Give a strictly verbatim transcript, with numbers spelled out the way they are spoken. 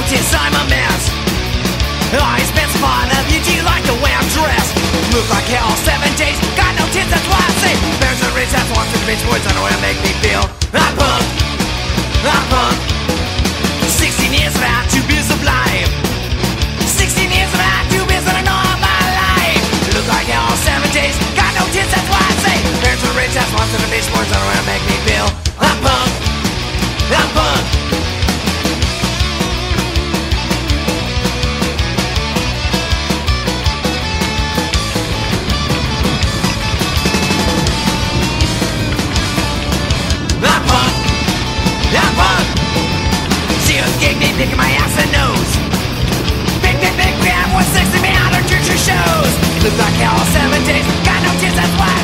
notice I'm a mess. I spent some fun of you, do you like the way I'm dressed? Look like hell seven days, got no tits, that's why I say there's a rich ass wants to the bitch boys, I know how to make me feel. I'm punk, I'm punk. Sixteen years of how to be sublime. Sixteen years of how to be so I know all my life. Look like hell seven days, got no tits, that's why I say there's a rich ass wants to the bitch boys, I know how to make me feel. I'm punk, I'm punk. Picking my ass and nose. Big, big, big, we have one sixty me out of church shows. Look like hell seven days, got no tears, that's why